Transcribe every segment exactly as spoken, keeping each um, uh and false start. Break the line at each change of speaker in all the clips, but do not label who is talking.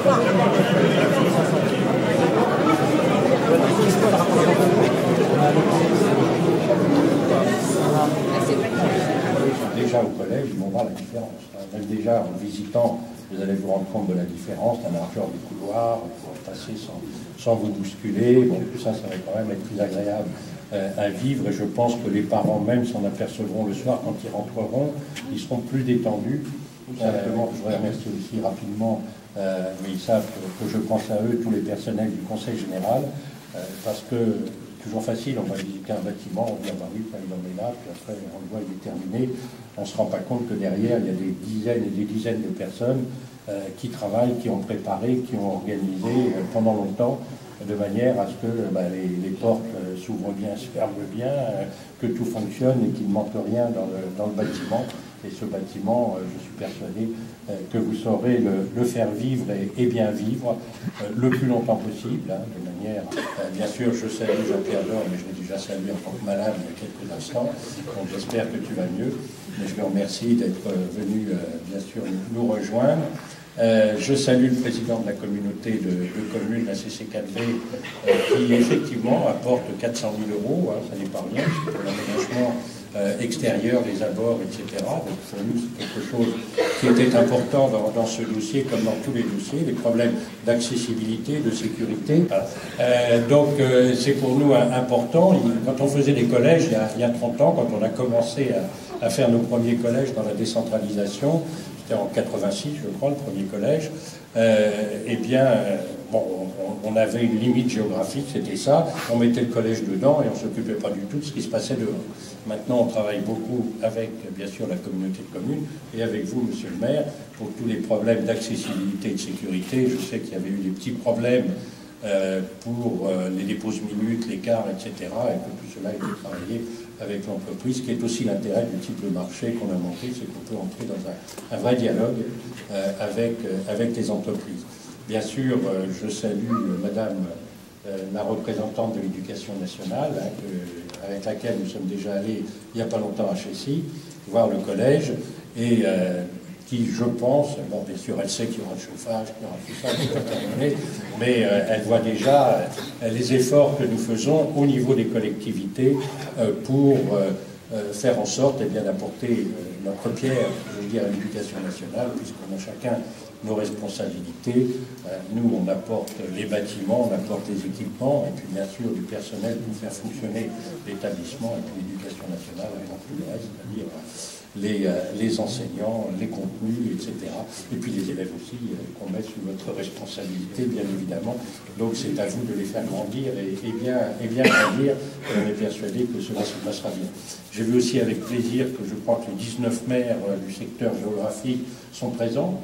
Déjà au collège, ils vont voir la différence. Même déjà en visitant, vous allez vous rendre compte de la différence, la largeur du couloir, pour passer sans, sans vous bousculer. Bon, tout ça, ça va quand même être plus agréable euh, à vivre. Et je pense que les parents même s'en apercevront le soir quand ils rentreront, ils seront plus détendus. Tout simplement, je voudrais remercier aussi rapidement, euh, mais ils savent que, que je pense à eux, tous les personnels du Conseil général, euh, parce que toujours facile, on va visiter un bâtiment, on dit ah bah oui, il en est là, puis après on le voit, il est terminé. On ne se rend pas compte que derrière, il y a des dizaines et des dizaines de personnes euh, qui travaillent, qui ont préparé, qui ont organisé euh, pendant longtemps, de manière à ce que bah, les, les portes euh, s'ouvrent bien, se ferment bien, euh, que tout fonctionne et qu'il ne manque rien dans le, dans le bâtiment. Et ce bâtiment, euh, je suis persuadé euh, que vous saurez le, le faire vivre et, et bien vivre euh, le plus longtemps possible, hein, de manière... Euh, bien sûr, je salue Jean-Pierre Dor, mais je l'ai déjà salué en tant que malade il y a quelques instants, donc j'espère que tu vas mieux. Mais je le remercie d'être venu, euh, bien sûr, nous rejoindre. Euh, je salue le président de la communauté de, de communes, la C C quatre V, euh, qui effectivement apporte quatre cent mille euros, hein, ça n'est pas rien, c'est pour l'aménagement euh, extérieur, les abords, et cetera. Donc pour nous, c'est quelque chose qui était important dans, dans ce dossier, comme dans tous les dossiers, les problèmes d'accessibilité, de sécurité. Euh, donc euh, c'est pour nous hein, important. Quand on faisait des collèges, il y a, il y a trente ans, quand on a commencé à, à faire nos premiers collèges dans la décentralisation, c'était en quatre-vingt-six, je crois, le premier collège, euh, eh bien, euh, bon, on, on avait une limite géographique, c'était ça, on mettait le collège dedans et on ne s'occupait pas du tout de ce qui se passait dehors. Maintenant, on travaille beaucoup avec, bien sûr, la communauté de communes et avec vous, monsieur le maire, pour tous les problèmes d'accessibilité et de sécurité. Je sais qu'il y avait eu des petits problèmes euh, pour euh, les déposes minutes, l'écart, et cetera, et que tout cela a été travaillé avec l'entreprise, qui est aussi l'intérêt du type de marché qu'on a monté, c'est qu'on peut entrer dans un, un vrai dialogue euh, avec, euh, avec les entreprises. Bien sûr, euh, je salue euh, Madame euh, la représentante de l'Éducation nationale, hein, que, avec laquelle nous sommes déjà allés il n'y a pas longtemps à Chessy, voir le collège, et euh, qui, je pense, bon, bien sûr, elle sait qu'il y aura le chauffage, qu'il y aura tout ça, c'est pas terminé, mais euh, elle voit déjà euh, les efforts que nous faisons au niveau des collectivités euh, pour euh, euh, faire en sorte eh bien, d'apporter euh, notre pierre, je veux dire, à l'éducation nationale, puisqu'on a chacun nos responsabilités. Euh, nous, on apporte les bâtiments, on apporte les équipements, et puis bien sûr du personnel pour faire fonctionner l'établissement, et puis l'éducation nationale, et tout le reste, c'est-à-dire Les, euh, les enseignants, les contenus, et cetera. Et puis les élèves aussi, euh, qu'on met sous votre responsabilité, bien évidemment. Donc c'est à vous de les faire grandir et, et, bien, et bien grandir. Et on est persuadé que cela se passera bien. J'ai vu aussi avec plaisir que je crois que les dix-neuf maires euh, du secteur géographique sont présents,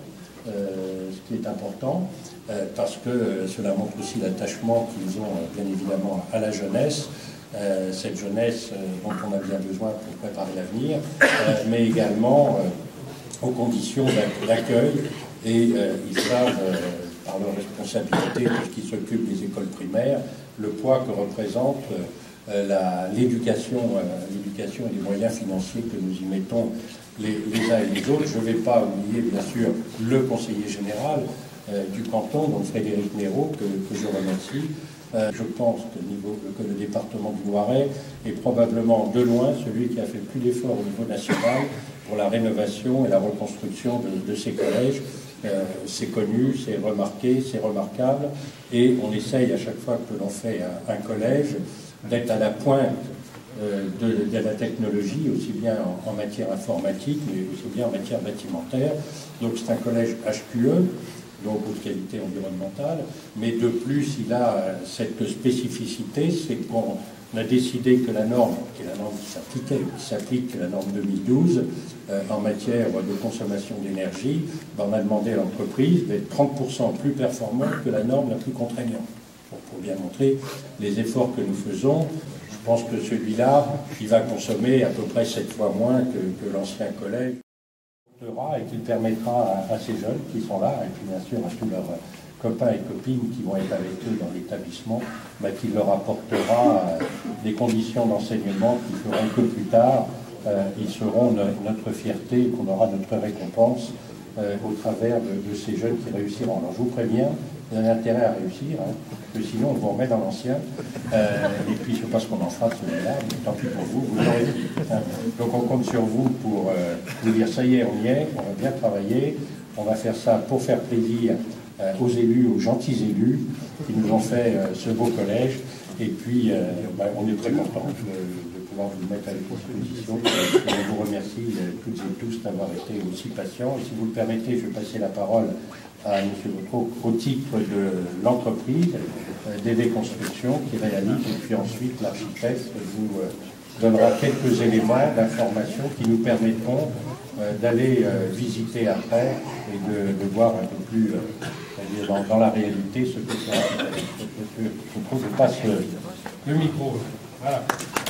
euh, ce qui est important, euh, parce que euh, cela montre aussi l'attachement qu'ils ont, euh, bien évidemment, à la jeunesse. Euh, cette jeunesse euh, dont on a bien besoin pour préparer l'avenir, euh, mais également euh, aux conditions d'accueil. Et euh, ils savent, euh, par leur responsabilité, puisqu'ils s'occupent des écoles primaires, le poids que représente euh, l'éducation euh, l'éducation et les moyens financiers que nous y mettons les, les uns et les autres. Je ne vais pas oublier, bien sûr, le conseiller général euh, du canton, donc Frédéric Néraud, que, que je remercie. Euh, je pense que, niveau, que le département du Loiret est probablement de loin celui qui a fait le plus d'efforts au niveau national pour la rénovation et la reconstruction de, de ces collèges. Euh, c'est connu, c'est remarqué, c'est remarquable, et on essaye à chaque fois que l'on fait un, un collège d'être à la pointe euh, de, de la technologie, aussi bien en, en matière informatique, mais aussi bien en matière bâtimentaire. Donc c'est un collège H Q E, donc haute qualité environnementale, mais de plus il a cette spécificité, c'est qu'on a décidé que la norme, qui est la norme qui s'appliquait, qui s'applique, la norme deux mille douze, euh, en matière de consommation d'énergie, ben on a demandé à l'entreprise d'être trente pour cent plus performante que la norme la plus contraignante. Pour, pour bien montrer les efforts que nous faisons, je pense que celui-là, il va consommer à peu près sept fois moins que, que l'ancien collège. Et qu'il permettra à, à ces jeunes qui sont là, et puis bien sûr à tous leurs copains et copines qui vont être avec eux dans l'établissement, bah, qu'il leur apportera euh, des conditions d'enseignement qui feront que plus tard, euh, ils seront no notre fierté et qu'on aura notre récompense euh, au travers de, de ces jeunes qui réussiront. Alors je vous préviens, vous avez intérêt à réussir, hein, parce que sinon on vous remet dans l'ancien. Euh, et puis je ne sais pas ce qu'on en fera de celui-là, mais tant pis pour vous, vous l'aurez dit. Hein. Donc on compte sur vous pour euh, vous dire ça y est, on y est, on va bien travailler, on va faire ça pour faire plaisir euh, aux élus, aux gentils élus qui nous ont fait euh, ce beau collège. Et puis euh, bah, on est très contents de, de pouvoir vous mettre à disposition. Et on vous remercie euh, toutes et tous d'avoir été aussi patients. Et si vous le permettez, je vais passer la parole à M. Vautreau au titre de l'entreprise euh, D V Construction qui réalise, et puis ensuite l'architecte vous euh, donnera quelques éléments d'information qui nous permettront euh, d'aller euh, visiter après et de, de voir un peu plus euh, dans, dans la réalité ce que c'est l'architecte. M. Vautreau, je passe le, le micro. Voilà.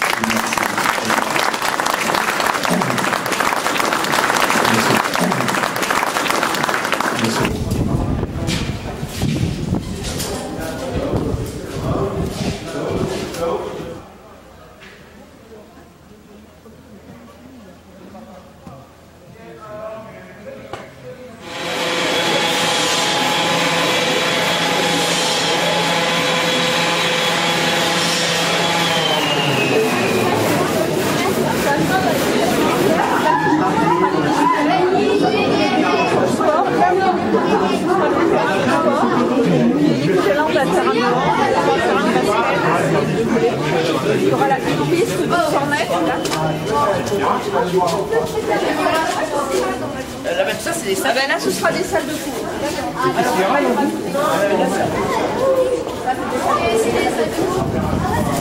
Il y aura la piste de cent mètres là.
Là, ben, ça, c'est des salles.
Ah ben là, ce sera des salles de cours. Alors,